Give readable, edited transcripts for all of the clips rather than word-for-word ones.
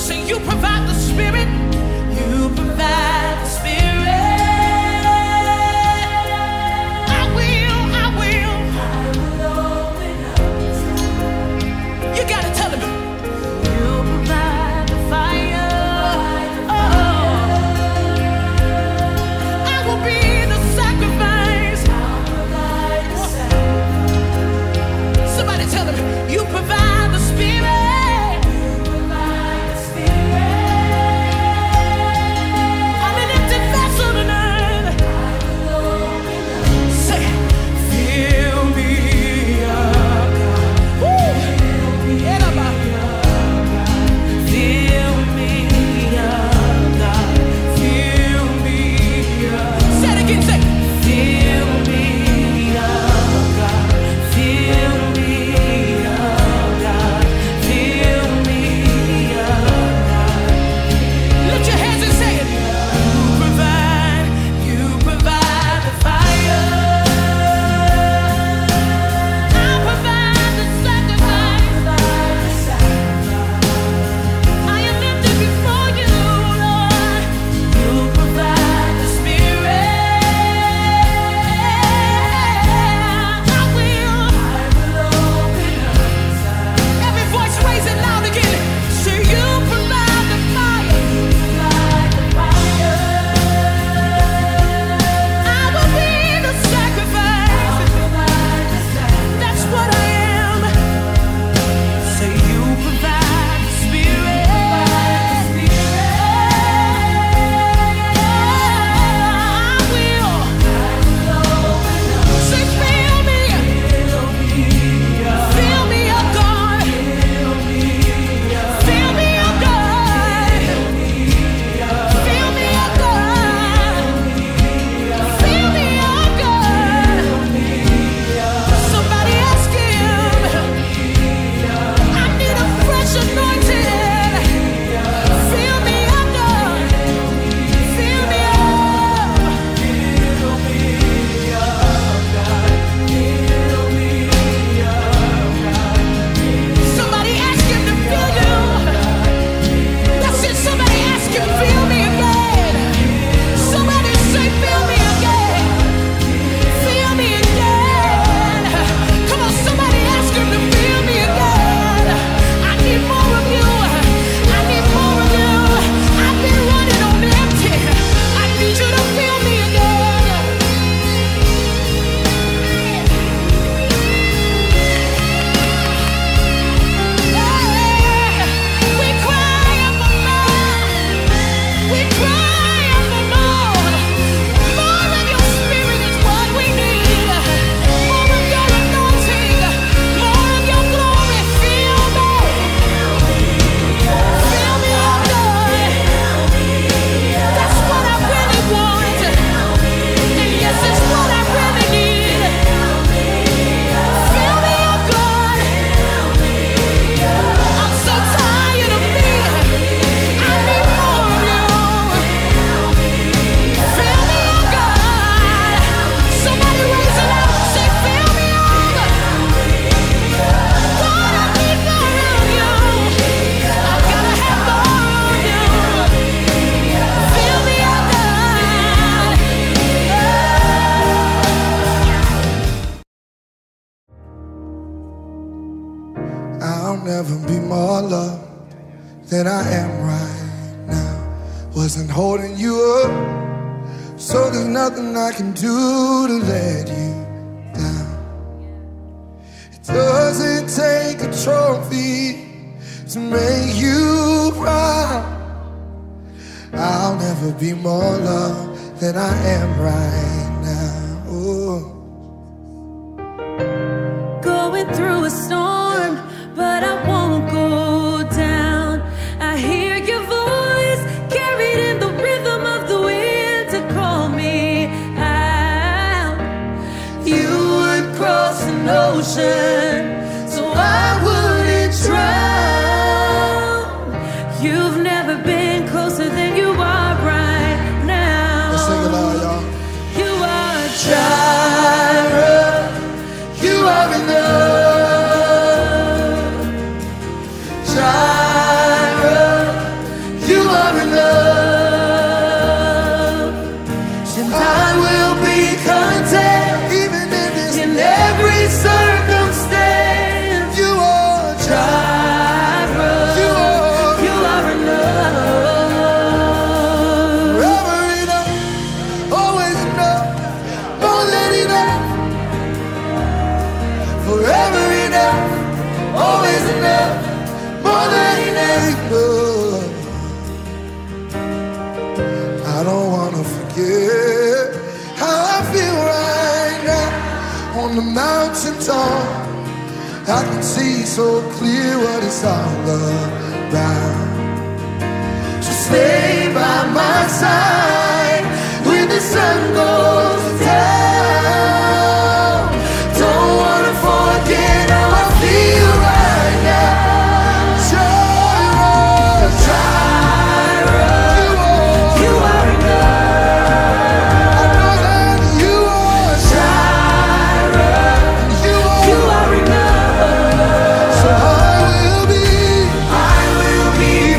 So you provide the Spirit. You provide the Spirit. I will open up. You gotta tell him. You provide the fire. I will be the sacrifice. Somebody tell him. You provide the Spirit. I'll never be more loved than I am right now. Wasn't holding you up, so there's nothing I can do to let you down. It doesn't take a trophy to make you proud. I'll never be more loved than I am right now. Ooh. Going through a storm, but I won't go down. I hear your voice carried in the rhythm of the wind to call me out. You would cross an ocean so I wouldn't drown. You've never been closer than you are right now. Let's sing it loud, y'all. You are Jireh. You are enough. Jireh, mountain top, I can see so clear what it's all about. So stay by my side when the sun goes down. Don't wanna forget how I feel right now. You are enough. I know that you are Jireh. You are enough. So I will be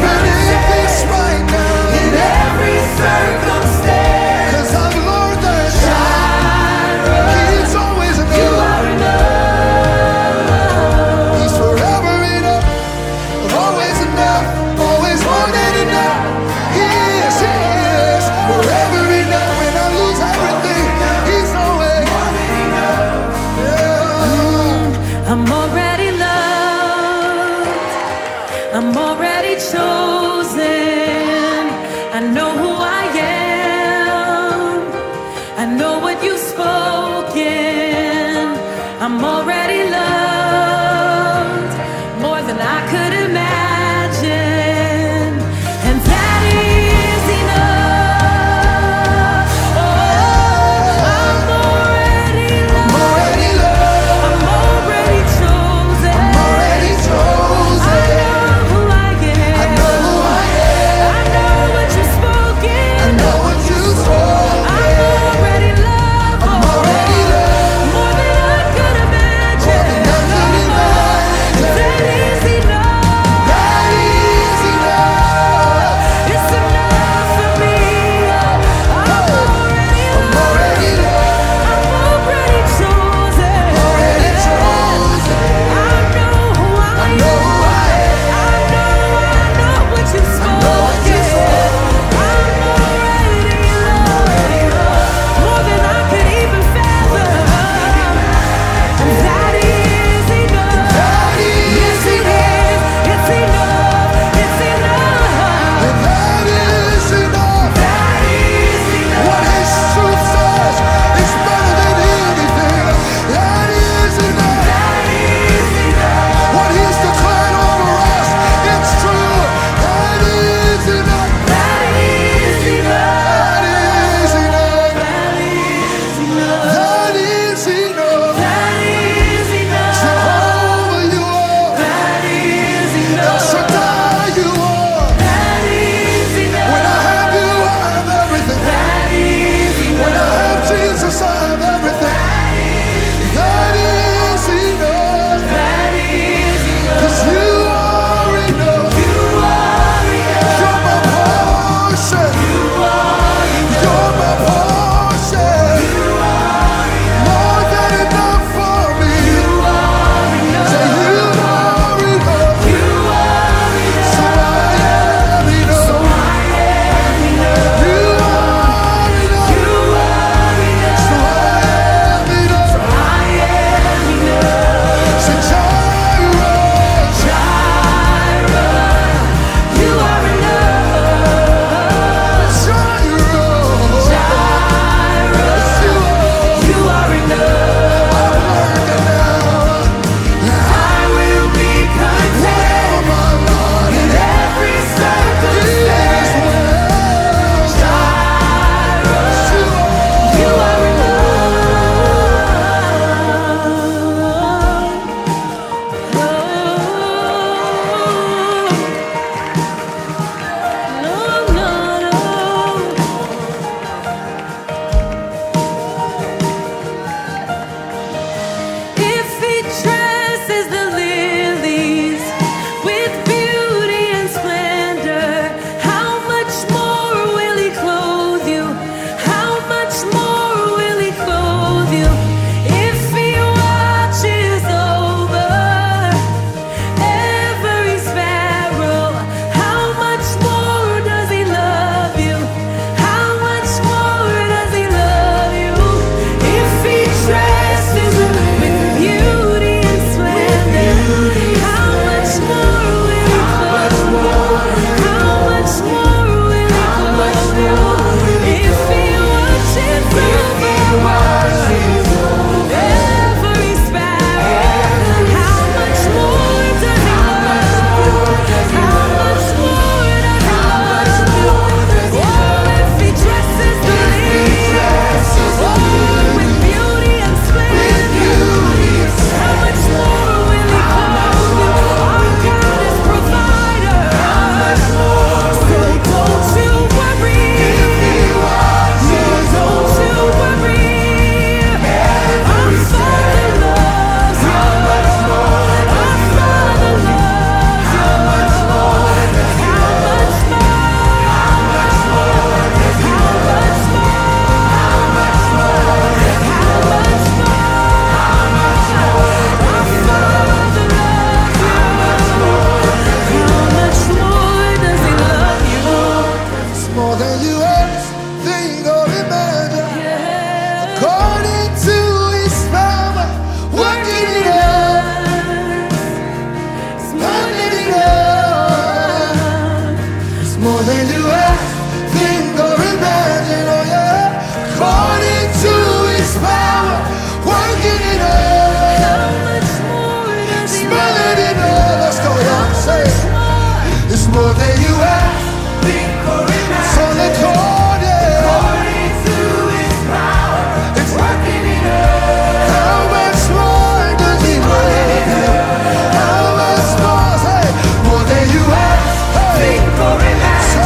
more than you ask, think or imagine, oh yeah, according to His power, working in us. How much more does He More love? than enough. Let's go, y'all. Say it. It's more than you ask, Think or imagine. so let go, yeah. According to His power, It's working in us. how much more does He love you? How much more? Say, more than you ask. Hey. Think or imagine. So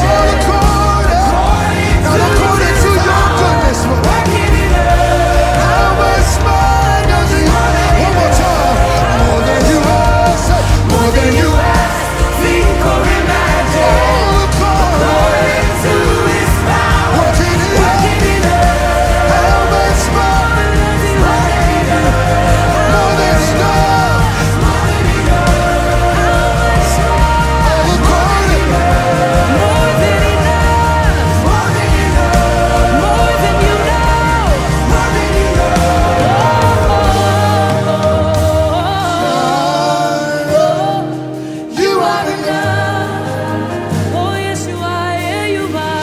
according to your goodness, Lord. Working in us. How much more does He? One more time. More than you ask. Say, more than you ask. Think or imagine. Oh, God. According to His power, Working in us. working in us. How much more? Working in us. More than enough. More than enough. How much more? According. More than enough. More than enough. More than you know. More than enough. You are enough. Oh, yes, you are. Yeah, you are.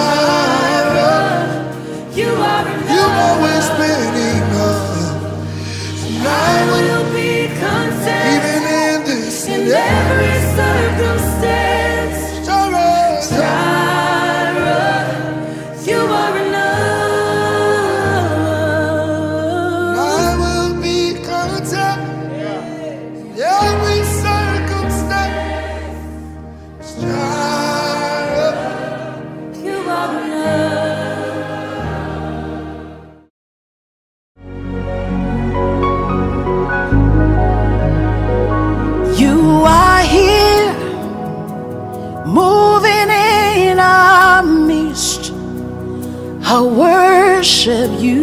You are enough. You've always been enough. And I I will, will be content even in this in and every every circumstance. sorrow. Jireh, you are enough. I will be content in every circumstance. Jireh. You are enough. You are here, moving in our midst. I worship you.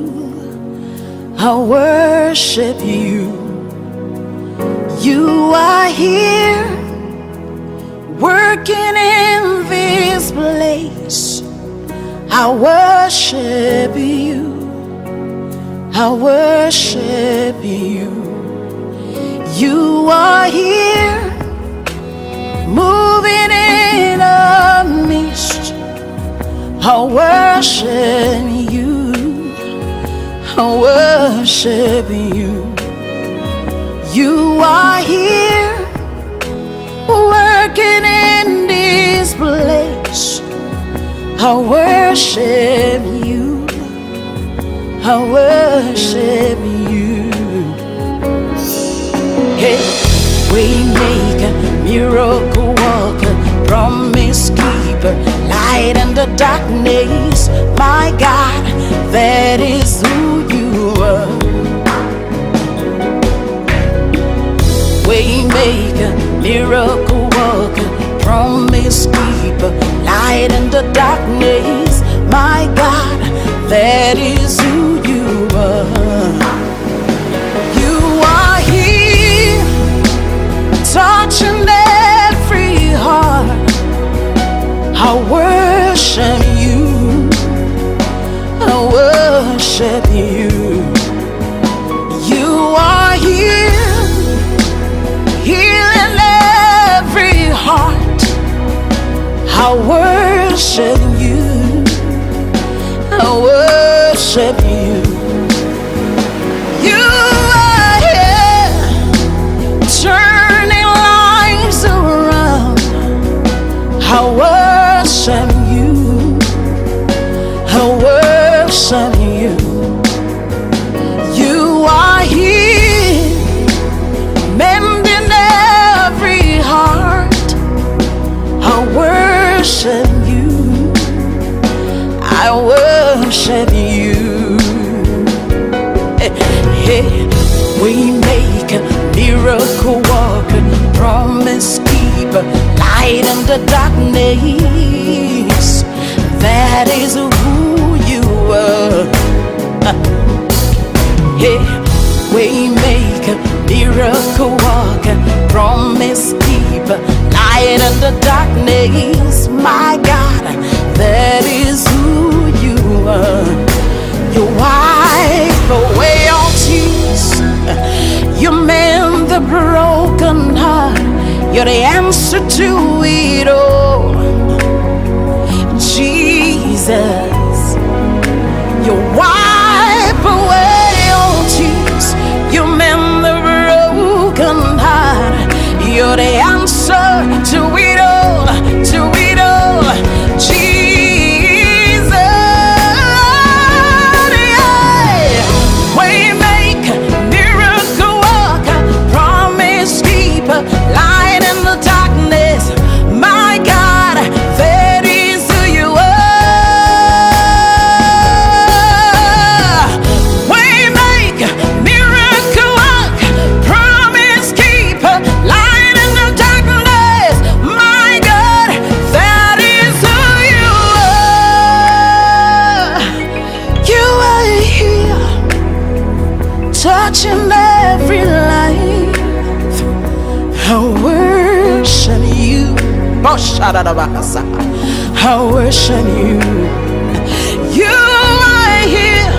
I worship you. You are here, working in this place. I worship you. I worship you. You are here, moving in our midst. I worship you. I worship you. You are here, working in this place. I worship you. I worship you. Hey, waymaker, miracle worker, promise keeper, light in the darkness. My God, that is who you are. Waymaker, miracle worker, promise keeper, light in the darkness. My God, that is who you are. You are here, touching every heart. I worship you. I worship you. You are here, healing every heart. I worship you. I worship you. You are here, turning lives around. I worship you. I worship you. You are here, mending every heart. I worship you. I worship you. Hey, we make a miracle worker, promise keeper, light in the darkness. That is who you are. Hey, we make a miracle worker, promise keeper, light in the darkness. My God, that is who you are. You wipe away all tears. You mend the broken heart. You're the answer to it all. I worship you. You are here,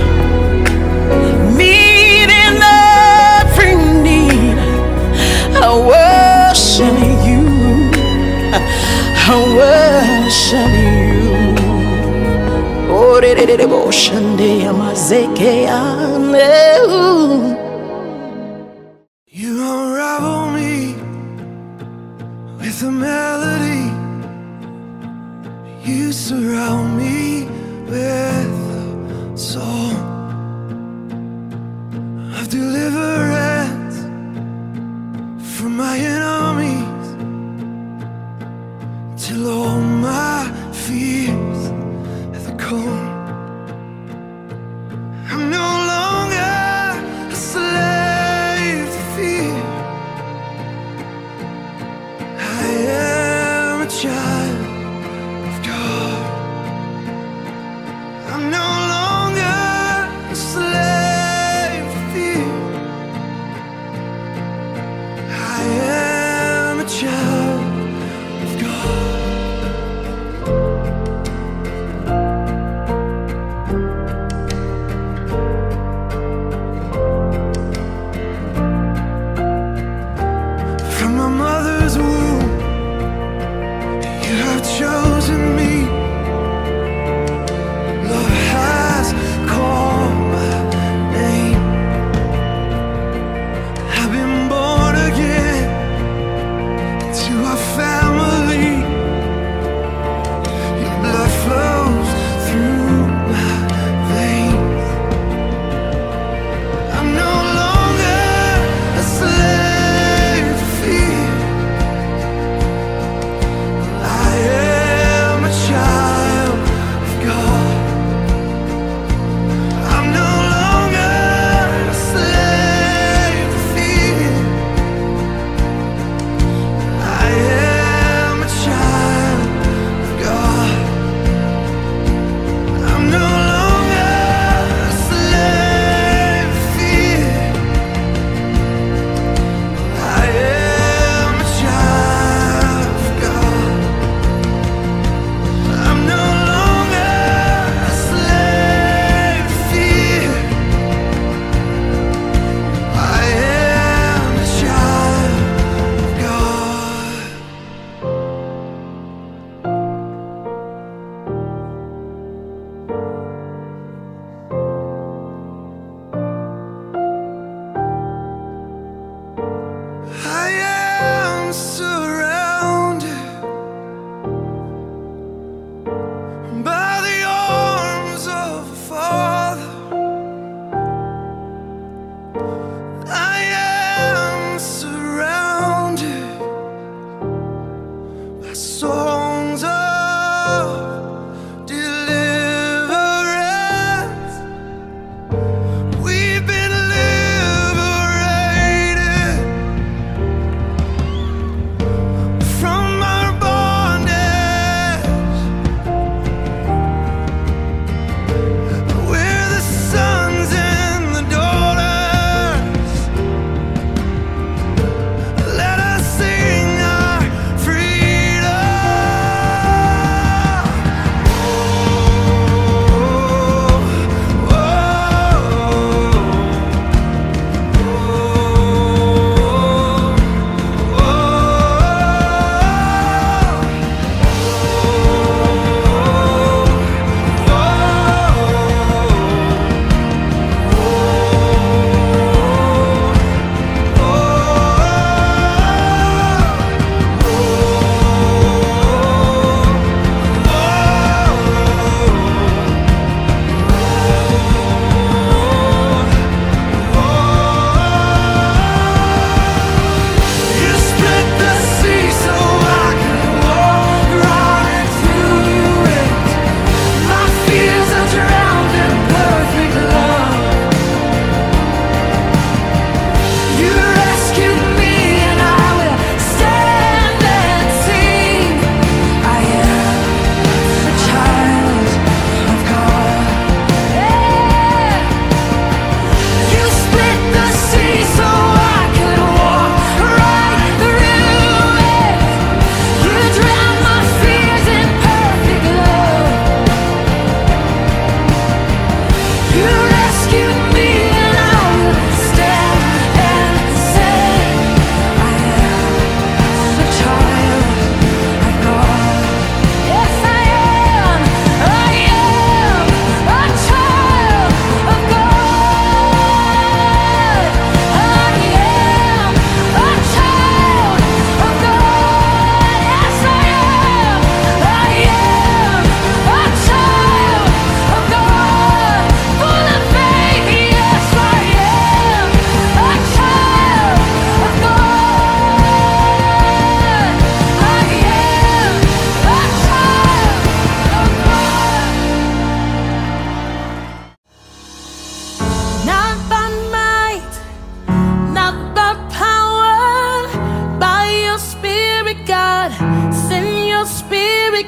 meeting every need. I worship you. I worship you. Oh, you unravel me with a melody. You surround me with a song of deliverance from my enemies, till all my fears have gone. I'm no longer a slave to fear. I am a child of God. I'm no longer a slave to fear. I am a child of God.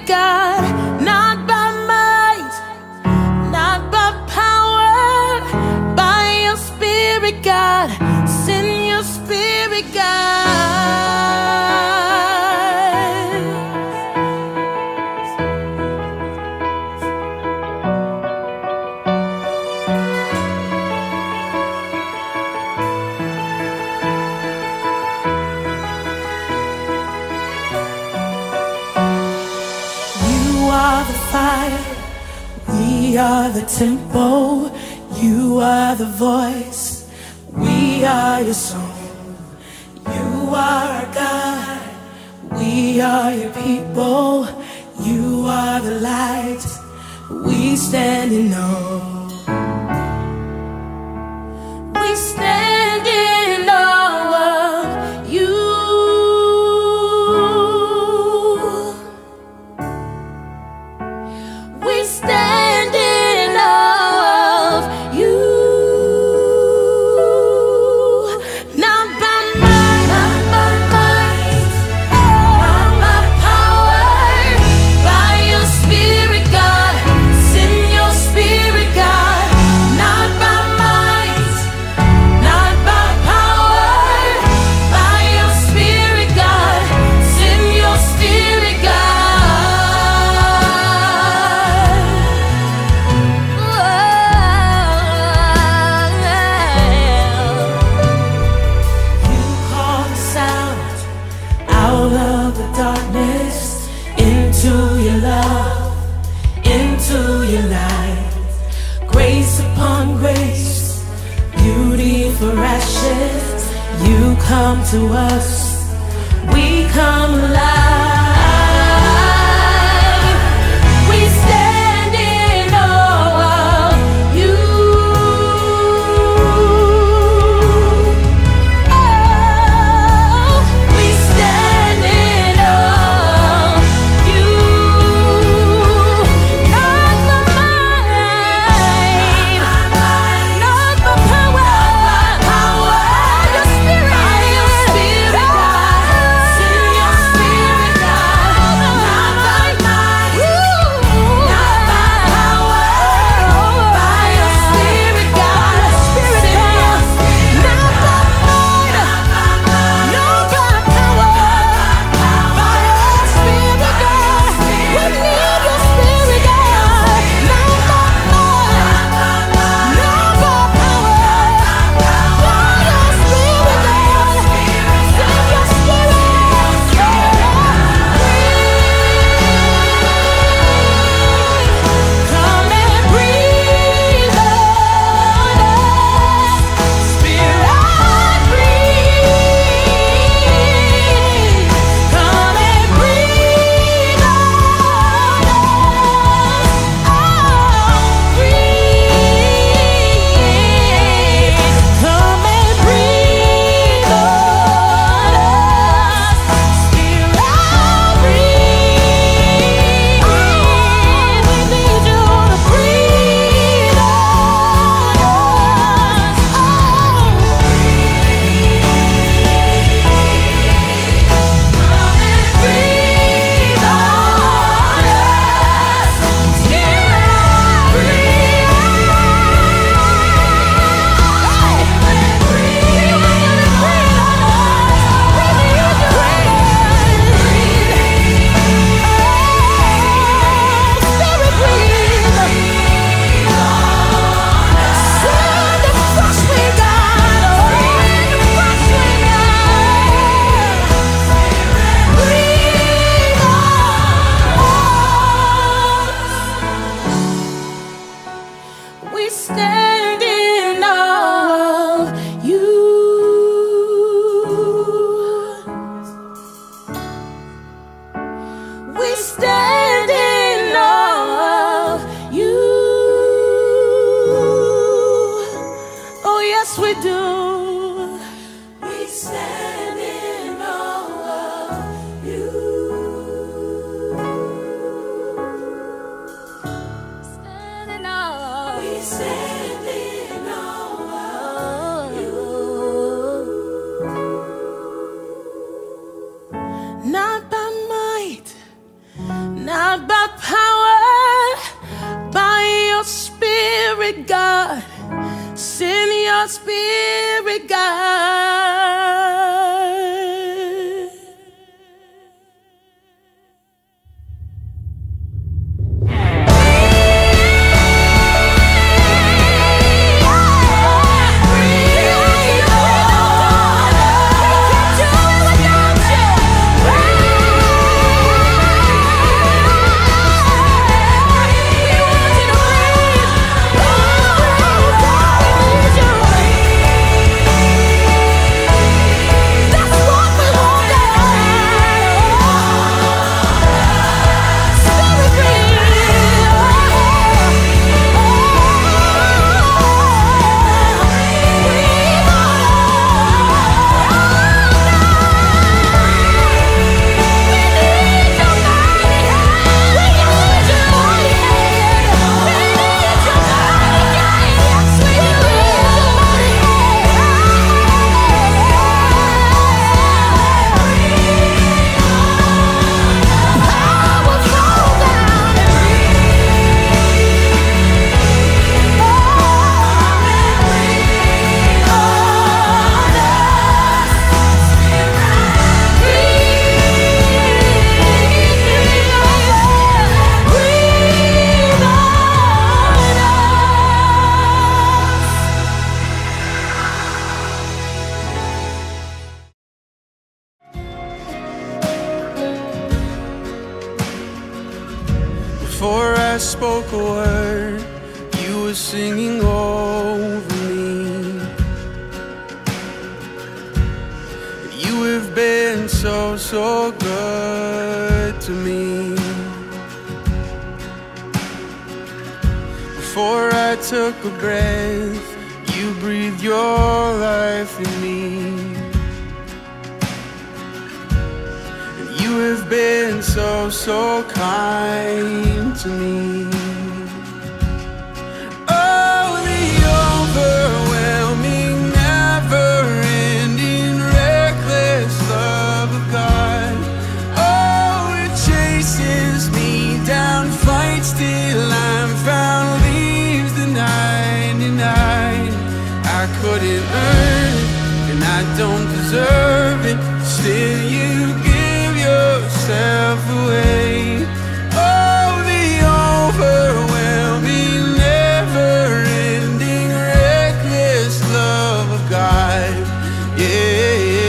Spirit, God, not by might, not by power, by your Spirit, God. Send your Spirit, God. You are the fire, we are the tempo. You are the voice, we are your song. You are our God, we are your people. You are the light, we stand in awe. We stand in awe of you. We stand in awe of you. Not by might, not by might, not by power, by your Spirit, God. Send your Spirit, God. Not by might, not by power, by your Spirit, God. Send your Spirit, God. You call us out of the darkness, into your love, into your light. Grace upon grace, beauty for ashes. You come to us, we come alive. We stand in awe of you. Oh, we stand in awe of you. Not by might, not by power, your Spirit, God. Send your Spirit, your spirit, God. Before I spoke a word, you were singing over me. You have been so, so good to me. Before I took a breath, you breathed your life in me. You have been so, so kind to me. Oh, the overwhelming, never-ending, reckless love of God. Oh, it chases me down, fights till I'm found, leaves the 99. I couldn't earn it, and I don't deserve it. Still you give yourself away. Oh, the overwhelming, never-ending, reckless love of God. Yeah.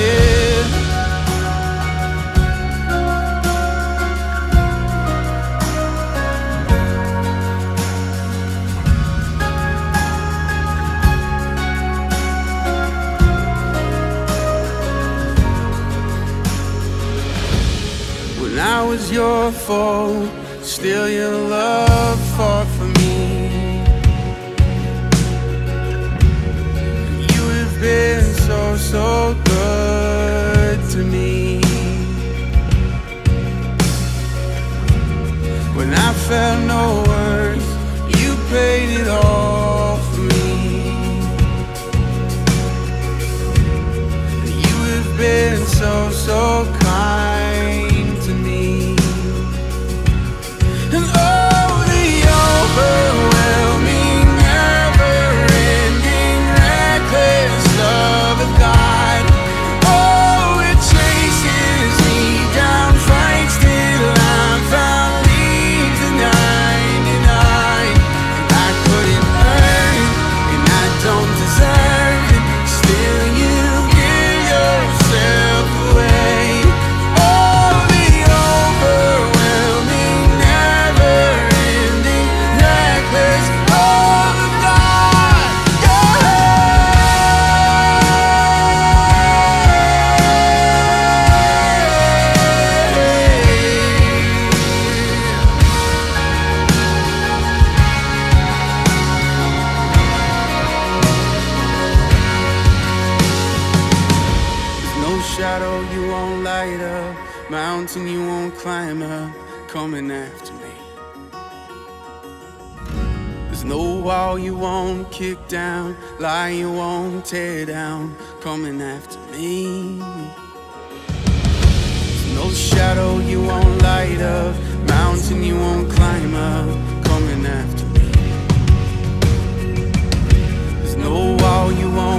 When I was your foe, still your love fought for me. You have been so, so good to me. When I felt no worth, you paid it all for me. You have been so, so kind to me. And oh, the overwhelming, never-ending, reckless love of God. Oh, it chases me down, fights till I'm found, leaves the 99. I couldn't earn it, and I don't deserve it. Still you give yourself away. Oh, the overwhelming, never-ending, reckless love of God. There's no shadow you won't light up, mountain you won't climb up, coming after me. There's no wall you won't kick down, lie you won't tear down, coming after me. There's no shadow you won't light up, mountain you won't climb up, coming after me. There's no wall you won't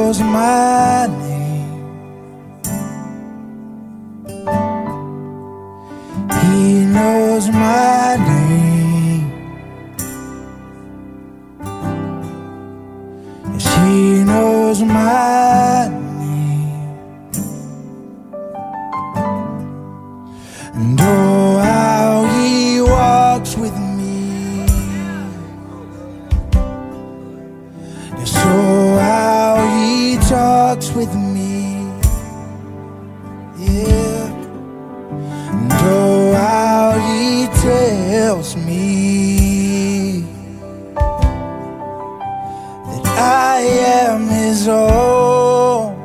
knows my name. He knows my name. Yes, he knows my name. And oh, how he walks with me. Yes, oh, how he talks with me. Yeah. And oh, how he tells me that I am his own.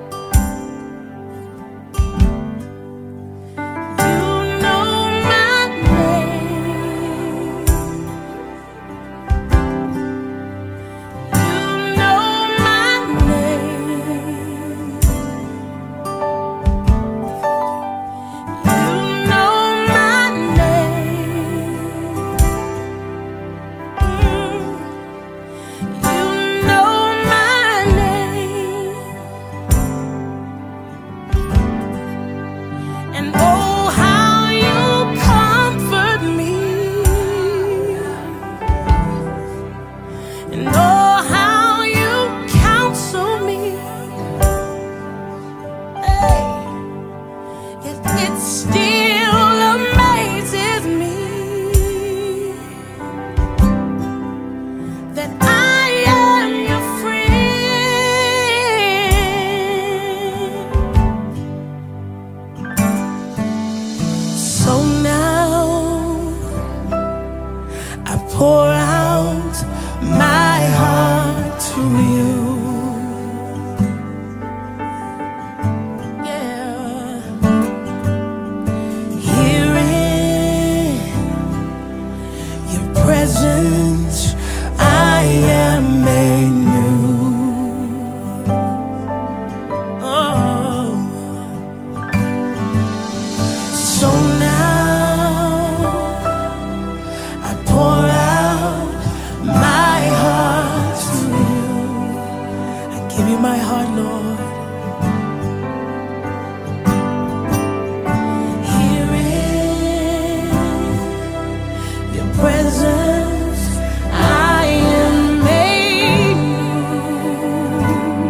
You know my name. You know my name. You know my name. You know my name. And oh, how you comfort me. And oh, how you counsel me. Hey. It still amazes me that I am your friend. So now I pour out my heart to you. Yeah. Here in your presence, I am made new. Oh. So now I pour out my heart to you. I give you my heart, Lord. Here in your presence, I am made new.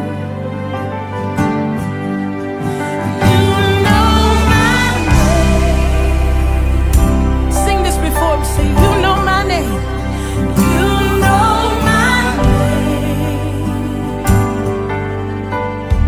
You know my name. Sing this before me. Say, you know my name. You know my name.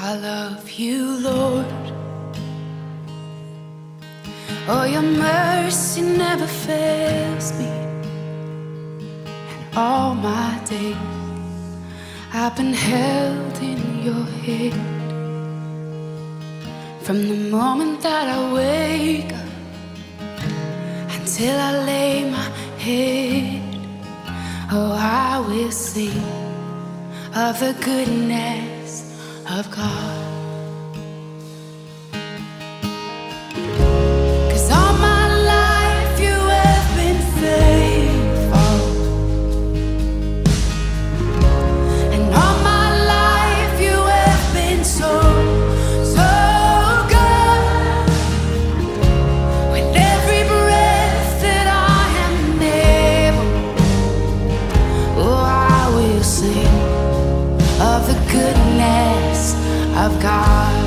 I love you, Lord. Oh, your mercy never fails me. And all my days I've been held in your hand. From the moment that I wake up until I lay my head, oh, I will sing of the goodness of God. 'Cause all my life you have been faithful, and all my life you have been so good. With every breath that I am able, oh, I will sing of the goodness of God.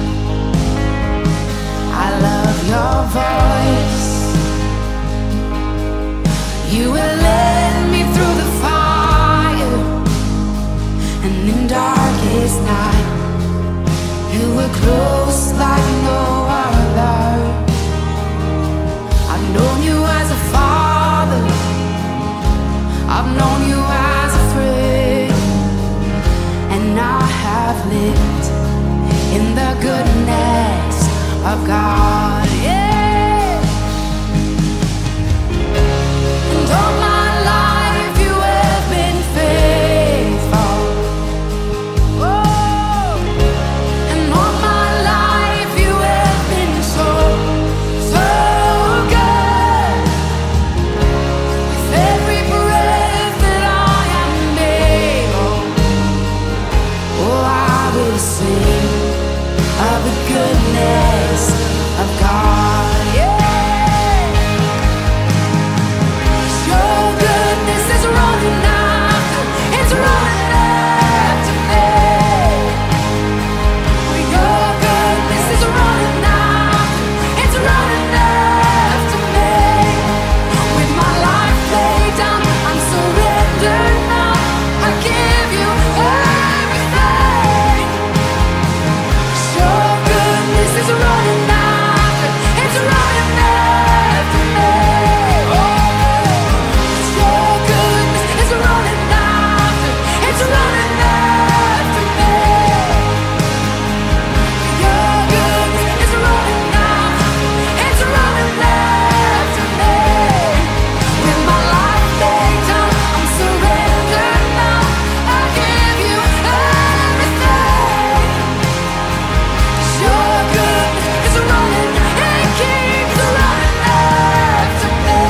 I love your voice. You will lead me through the fire, and in darkest night you were close like no other. I've known you as a father, I've known you as a friend, and I have lived in the goodness of God. Yeah. And all my life you have been faithful. Oh. And all my life you have been so good. With every breath that I am able, oh, I will sing of the goodness of God. Yeah. Your goodness is running after, it's running after me. Your goodness is running after, it's running after me. With my life laid down, I'm surrendered now. I give you everything. Your goodness is running after, it's running after me. Your goodness is running after, it's running after me. Your goodness is running after, it's running after me. With my life laid down, I'm surrendered now. I give you everything. Your goodness is running, it keeps running after me.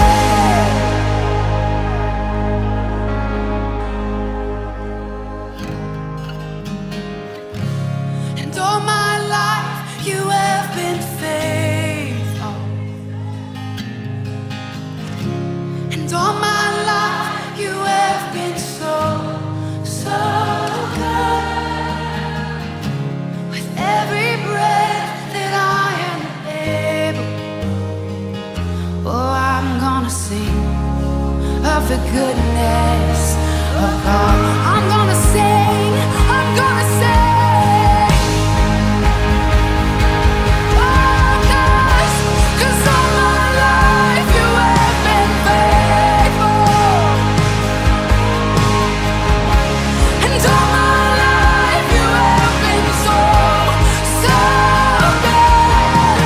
And all my life you have been faithful, and all my life you have been so good. With every breath that I am able, oh, I'm gonna sing of the goodness of God. I'm gonna sing, I'm gonna sing. Oh, 'cause all my life you have been faithful, and all my life you have been so good.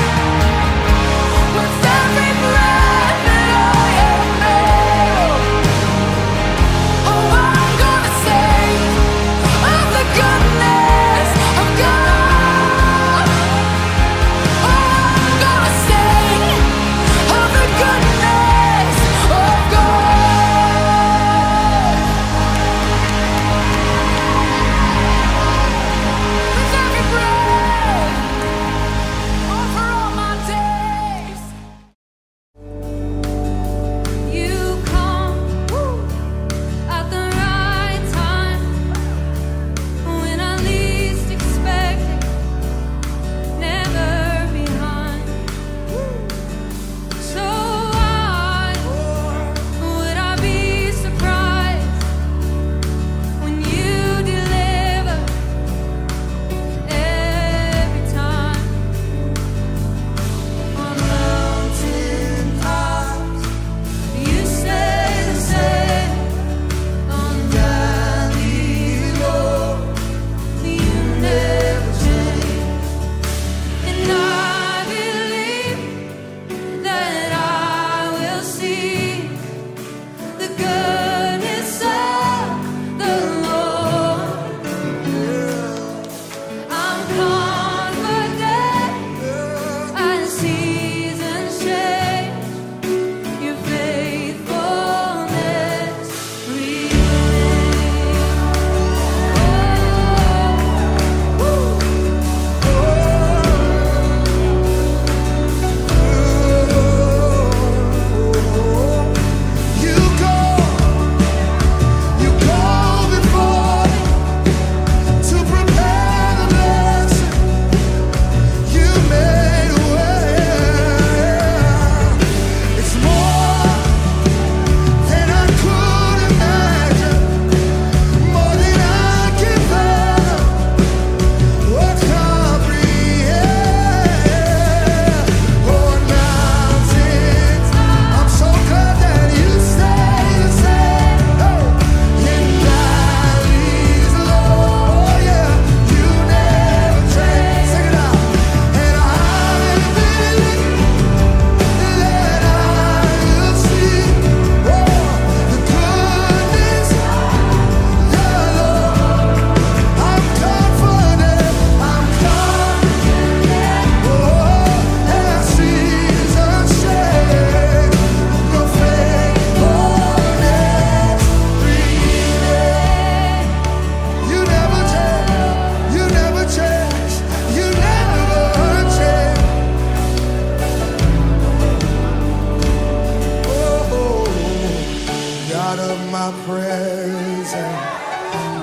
With every breath that I am able,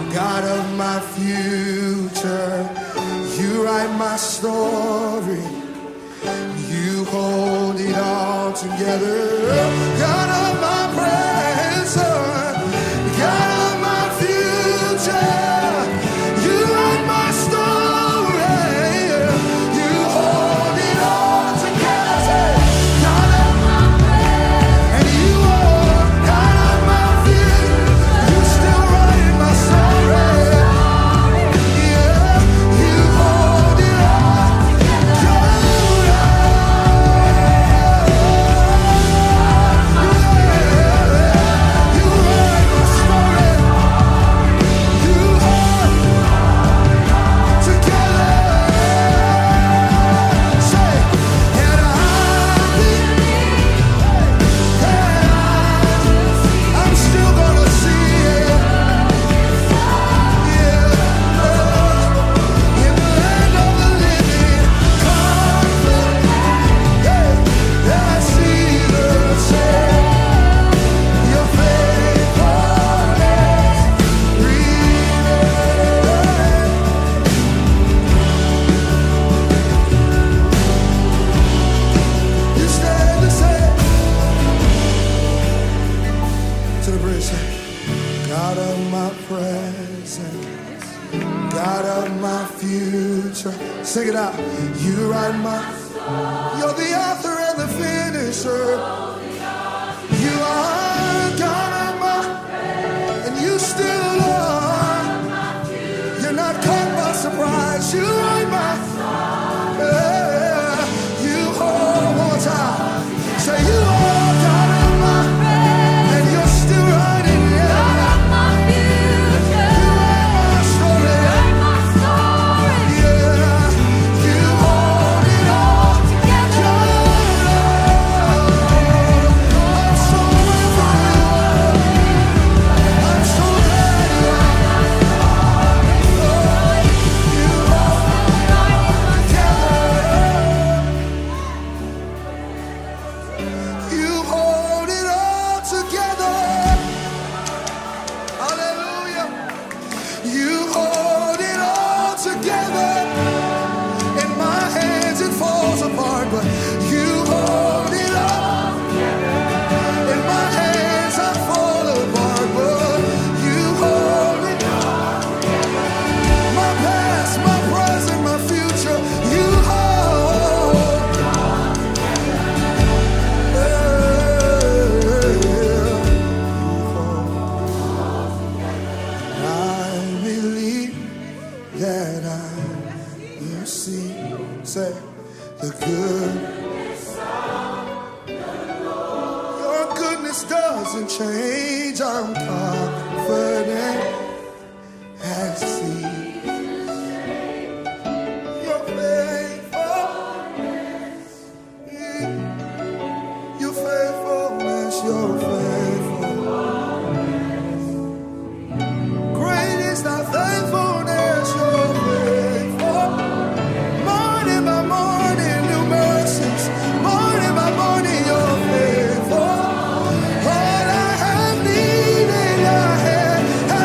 God of my future. You write my story. You hold it all together. God of my present. God of my future. You write my story. You hold it all together. God of my present. And you are God of my future. You still write my story. Yeah, you hold it all together. You write my story. You hold together. Say, and I believe that I'm still gonna see it. Yeah, in the land of the living, confident, that I see the same. Your faithfulness remains. You stand the same. To the bridge, say, God of my present, God of my future. Sing it out. You write my. You're the author and the finisher. You are God of my, and you still are. You're not caught by surprise. You write my. You hold one more time. Say you are God of my, and you're still writing. Yeah. You write my story. Yeah. You hold it all together. I'm so grateful you are. I'm so glad you are. You hold together. You hold it all together. Hallelujah. You hold it all together. In my hands it falls apart, but you hold it all. In my hands I fall apart, but you hold it. My past, my present, my future, you hold. I believe that I will see, say, the good. Your goodness doesn't change. I'm confident I see your faithfulness. Your faithfulness, your faithfulness. Great is thy faithfulness, your faithful. Morning by morning, new mercies. Morning by morning, your faithful. All I have needed, I have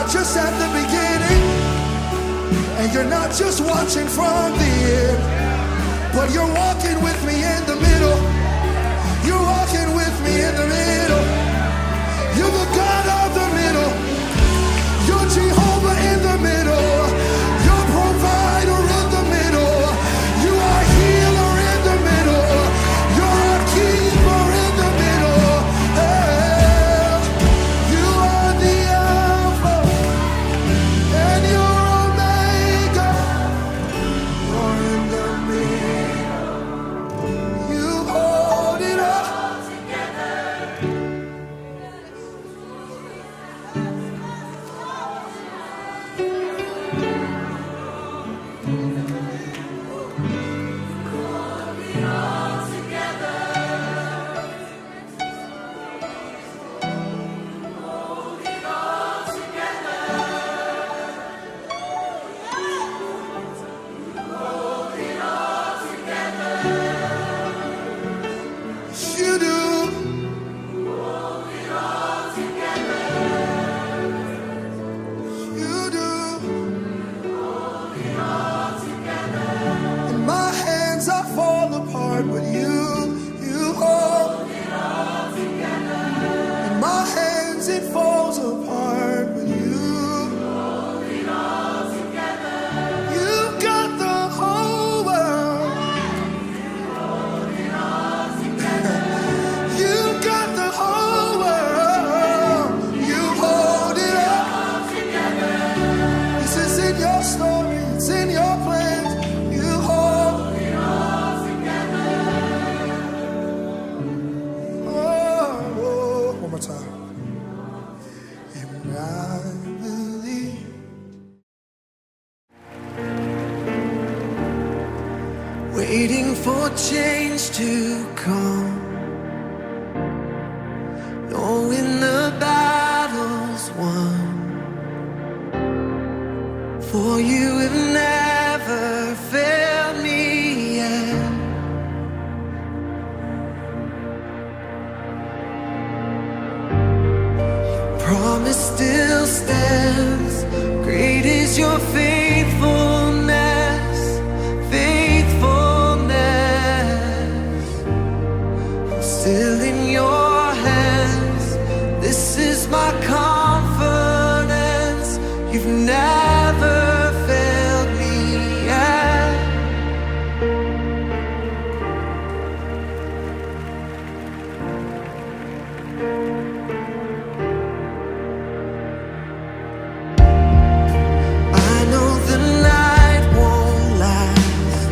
not just at the beginning, and you're not just watching from the end, but you're walking with me in the middle. You're walking with me in the middle. You're the God of the middle. You're Jehovah in the middle. You're provider in the middle. You are healer in the middle. You're a keeper in the middle. Hey, you are the Alpha and you're Omega. You're in the middle. You hold it up. You do. You do. And my hands I fall apart, but you hold. In my hands it falls apart, but you've got the whole world. You've got the whole world. You hold it up. This is in your story, it's in your plans. You hold it all together. Oh, one more time. And I believe. Waiting for change to come, knowing the battle's won. For you have never failed me yet. Promise still stands. Great is your faithfulness, faithfulness. I'm still in your hands. This is my confidence. You've never failed me yet. I know the night won't last.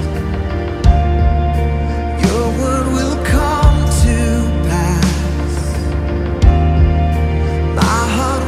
Your word will come to pass. My heart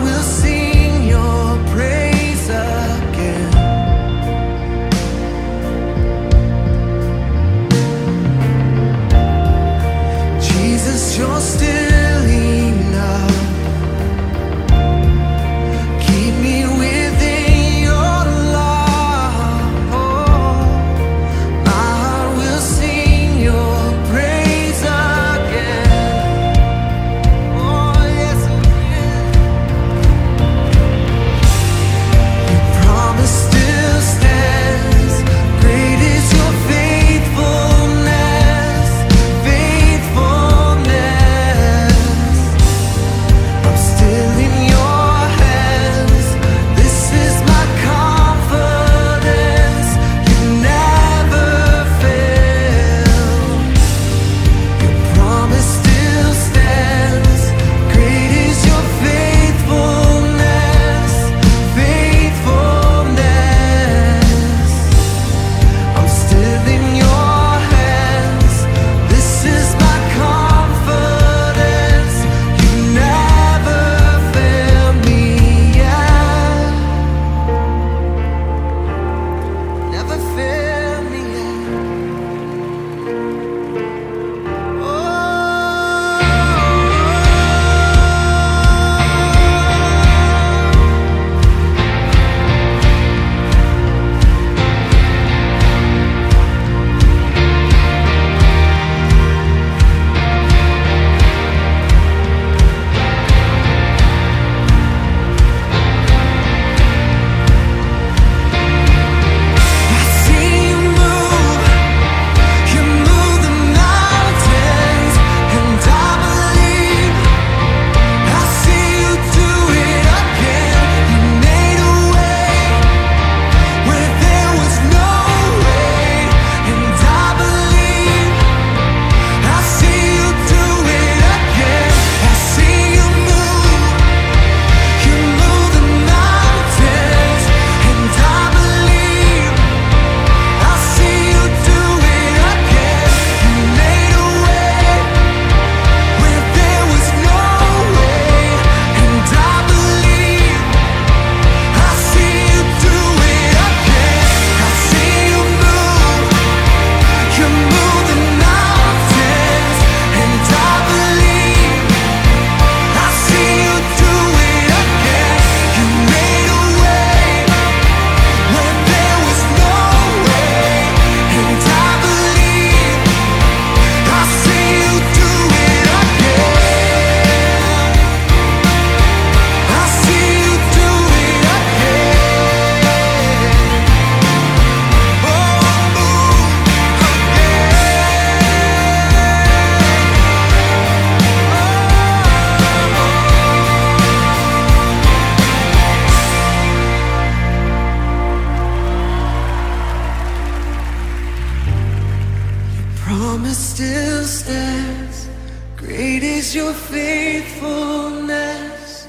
is your faithfulness,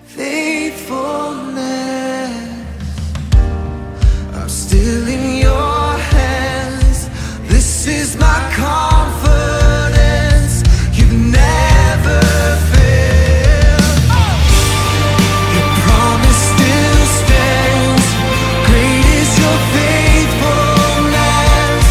faithfulness. I'm still in your hands. This is my confidence. You've never failed. Your promise still stands. Great is your faithfulness,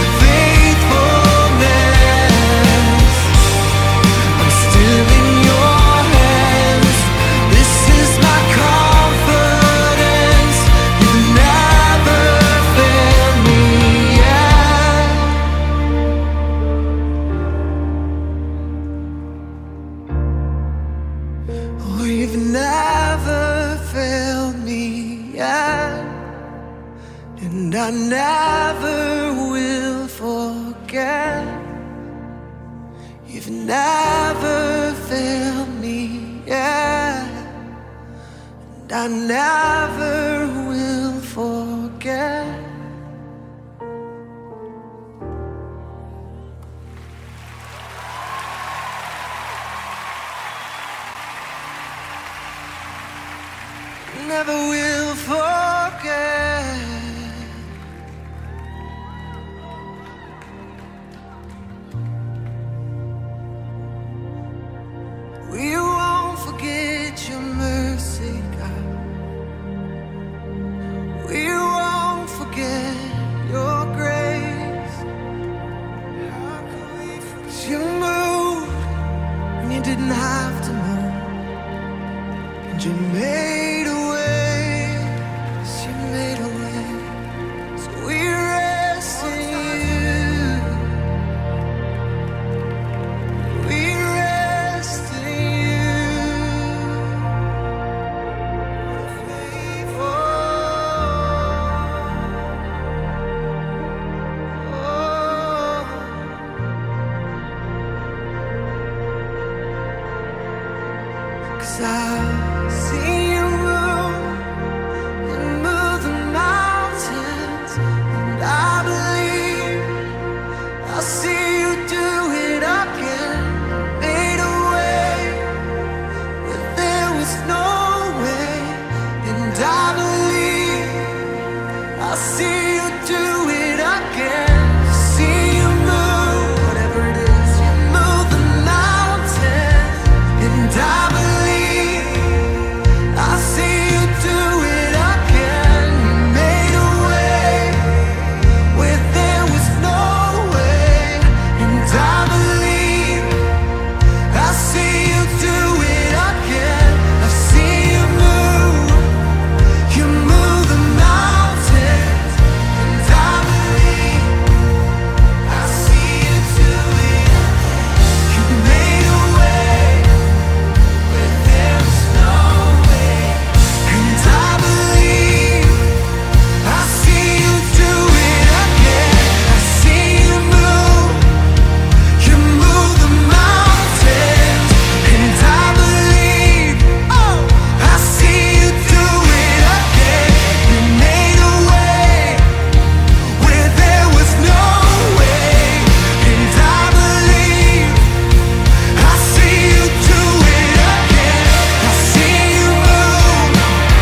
faithfulness. I'm still in your hands. This is my confidence. You've never failed me yet. Oh, you've never failed me yet. And I never will forget. You've never failed me yet. And I never will forget. Never will forget. We won't forget your mercy, God. We won't forget your grace. How can we forget? 'Cause you moved when you didn't have to move, and you made a way. Yes, you made a way. So we rest in you. We rest in you. Cause I've seen you move the mountains, and I believe I'll see you do it again. Made a way where there was no way, and I believe I'll see you do it again. See you move, whatever it is, you move the mountains, and I believe I'll see you do it again. You made a way where there was no way, and I believe I'll see you do it again. I've seen you move the mountains, and I believe I'll see you do it again. You made a way where there was no way, and I believe I'll see you do it again. I see you move the mountains, and I believe, oh, I see you do it again. You made a way where there was no way, and I believe I see you do it again. I see you move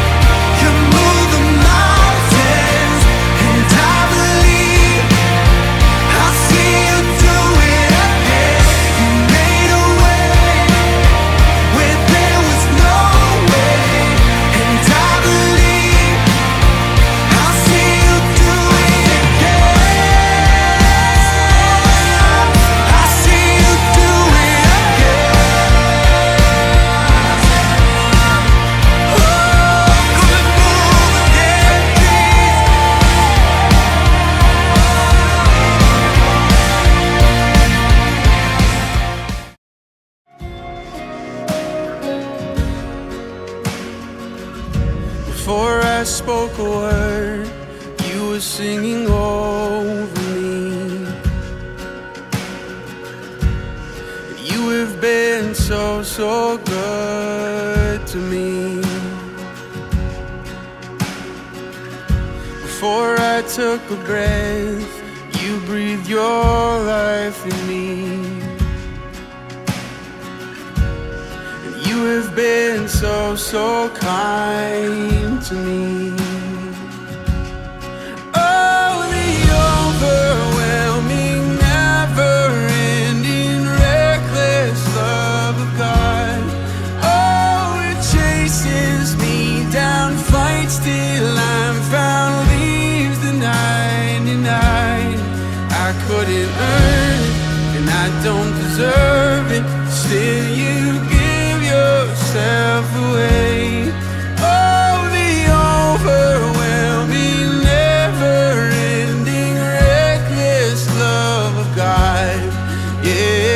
the mountains, and I believe I see you do it again. You made a way where there was no way, and I believe I'll see you do it again. I see you do it again. Oh, come and move again, Before I spoke a word, you were singing over me. You have been so, so good to me. Before I took a breath, you breathed your life in me. have been so, so kind to me. Oh, the overwhelming, never-ending, reckless love of God. Oh, it chases me down, fights till I'm found, leaves the 99. I couldn't earn it, and I don't deserve it. Still you give yourself away. Oh, the overwhelming, never-ending, reckless love of God. Yeah.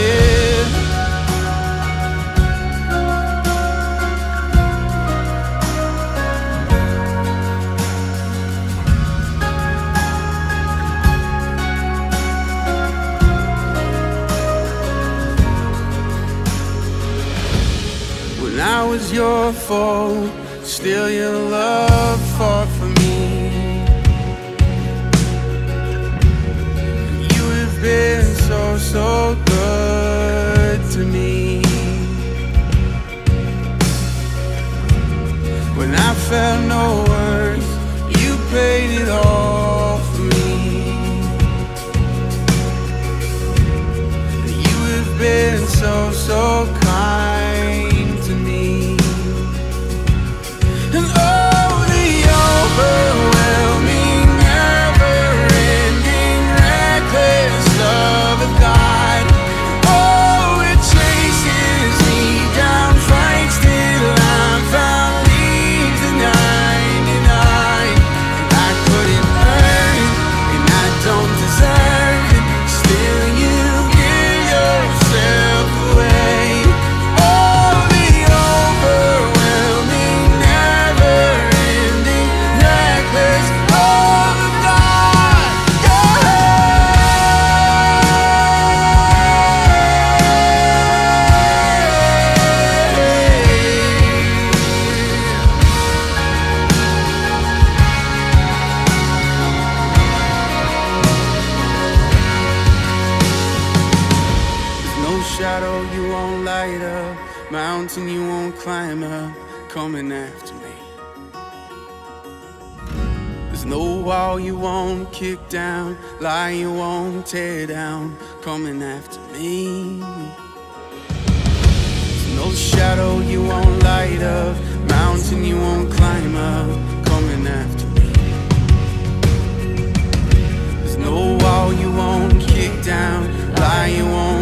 When I was your foe, still your love fought for me. You have been so, so good to me. When I felt no worth, you paid it all for me. You have been so, so kind to me. And oh, the overwhelming, never-ending, reckless love of God. Oh, it chases me down, fights till I'm found, leaves the 99. I couldn't earn it, and I don't deserve it. Still you give yourself away. Oh, the overwhelming, never-ending, reckless love of God. There's no shadow you won't light up, mountain you won't climb up, coming after me. There's no wall you won't kick down, lie you won't tear down, coming after me. There's no shadow you won't light up, mountain you won't climb up, coming after me. There's no wall you won't kick down, lie you won't